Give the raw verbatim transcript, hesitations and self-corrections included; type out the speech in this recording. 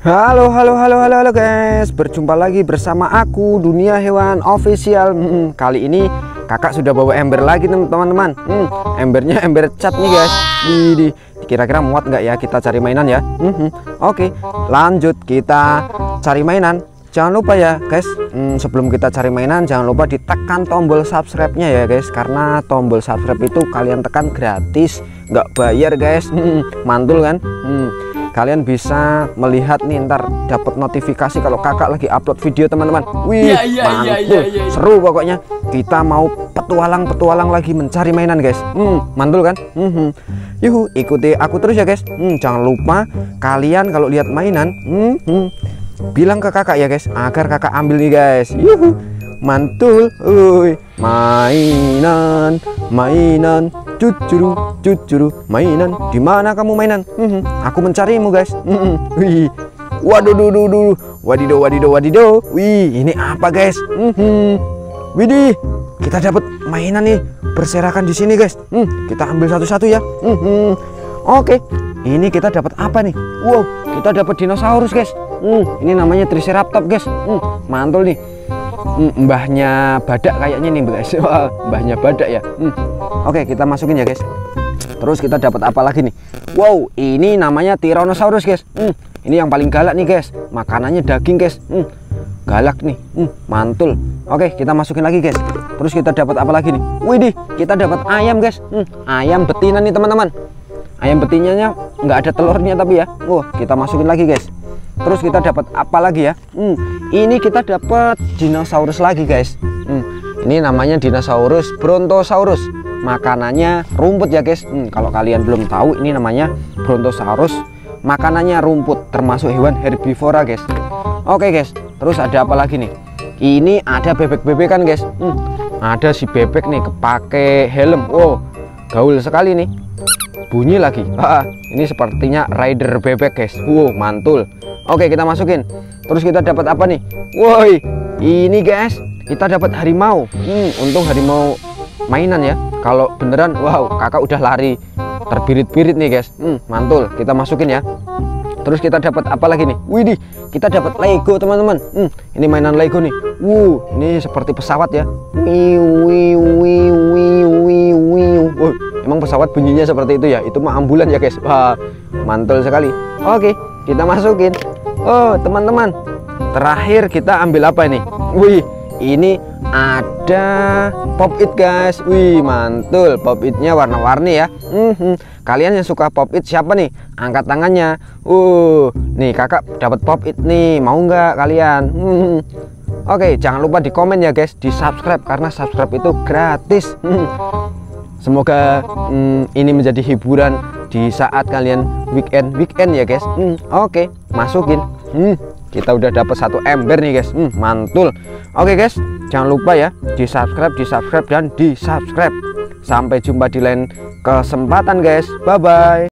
Halo halo halo halo halo guys, berjumpa lagi bersama aku Dunia Hewan Official. hmm, Kali ini kakak sudah bawa ember lagi teman-teman. hmm, Embernya ember cat nih guys. Widih, kira-kira muat nggak ya kita cari mainan ya? hmm, Oke, lanjut kita cari mainan. Jangan lupa ya guys, hmm, sebelum kita cari mainan jangan lupa ditekan tombol subscribe-nya ya guys. Karena tombol subscribe itu kalian tekan gratis, nggak bayar guys. hmm, Mantul kan? hmm. Kalian bisa melihat nih, ntar dapat notifikasi kalau kakak lagi upload video teman-teman. Wih, ya, ya, mantul, ya, ya, ya, ya. seru pokoknya. Kita mau petualang-petualang lagi mencari mainan guys. hmm, Mantul kan? hmm. Yuhu, ikuti aku terus ya guys. hmm, Jangan lupa kalian kalau lihat mainan, hmm, hmm, bilang ke kakak ya guys, agar kakak ambil nih guys. Yuhu, mantul. Uy, mainan, mainan, cucuru, cucuru, mainan. Di mana kamu mainan? Hmm, aku mencarimu guys. Hmm, wih, waduh, duh, duh, duh. Wadido, wadido, wadido. Wih, ini apa guys? Hmm, widih, kita dapat mainan nih berserakan di sini guys. Hmm, kita ambil satu-satu ya. Hmm, oke, ini kita dapat apa nih? Wow, kita dapat dinosaurus guys. Hmm, ini namanya Triceratops guys. Hmm, mantul nih. Hmm, mbahnya badak kayaknya nih guys. Wah, mbahnya badak ya. Hmm. Oke, kita masukin ya guys. Terus kita dapat apa lagi nih? Wow, ini namanya Tyrannosaurus guys. Hmm, ini yang paling galak nih guys. Makanannya daging guys. Hmm, galak nih. Hmm, mantul. Oke, kita masukin lagi guys. Terus kita dapat apa lagi nih? Widih, kita dapat ayam guys. Hmm, ayam betina nih teman-teman. Ayam betinanya nggak ada telurnya tapi ya. Wah, kita masukin lagi guys. Terus kita dapat apa lagi ya? Hmm, ini kita dapat dinosaurus lagi guys. Hmm, ini namanya dinosaurus Brontosaurus. Makanannya rumput ya guys. Hmm, kalau kalian belum tahu, ini namanya Brontosaurus. Makanannya rumput, termasuk hewan herbivora guys. Oke guys, terus ada apa lagi nih? Ini ada bebek-bebekan guys. Hmm, ada si bebek nih kepake helm. Wow, gaul sekali nih. Bunyi lagi. Ah, ini sepertinya rider bebek guys. Wow, mantul. Oke, kita masukin. Terus kita dapat apa nih? Woi, ini guys, kita dapat harimau. Hmm, untung harimau mainan ya. Kalau beneran, wow, kakak udah lari terbirit-birit nih guys. Hmm, mantul. Kita masukin ya. Terus kita dapat apa lagi nih? Widih, kita dapat Lego teman-teman. Hmm, ini mainan Lego nih. Wuh, ini seperti pesawat ya. Wiu, wiu, wiu, wiu, wiu, wiu. Wuh, emang pesawat bunyinya seperti itu ya? Itu mah ambulan ya guys. Wah, mantul sekali. Oke, kita masukin. Oh teman-teman, terakhir kita ambil apa ini? Wih, ini ada pop it guys. Wih, mantul, pop itnya warna-warni ya. Hmm, kalian yang suka pop it siapa nih? Angkat tangannya. Uh, nih kakak dapat pop it nih, mau nggak kalian? Hmm. Oke, jangan lupa di komen ya guys, di subscribe karena subscribe itu gratis. Hmm. Semoga hmm, ini menjadi hiburan di saat kalian weekend weekend ya guys. Hmm, Oke, masukin. Hmm, kita udah dapat satu ember nih guys. Hmm, mantul. Oke guys, jangan lupa ya di subscribe, di subscribe dan di subscribe. Sampai jumpa di lain kesempatan guys. Bye bye.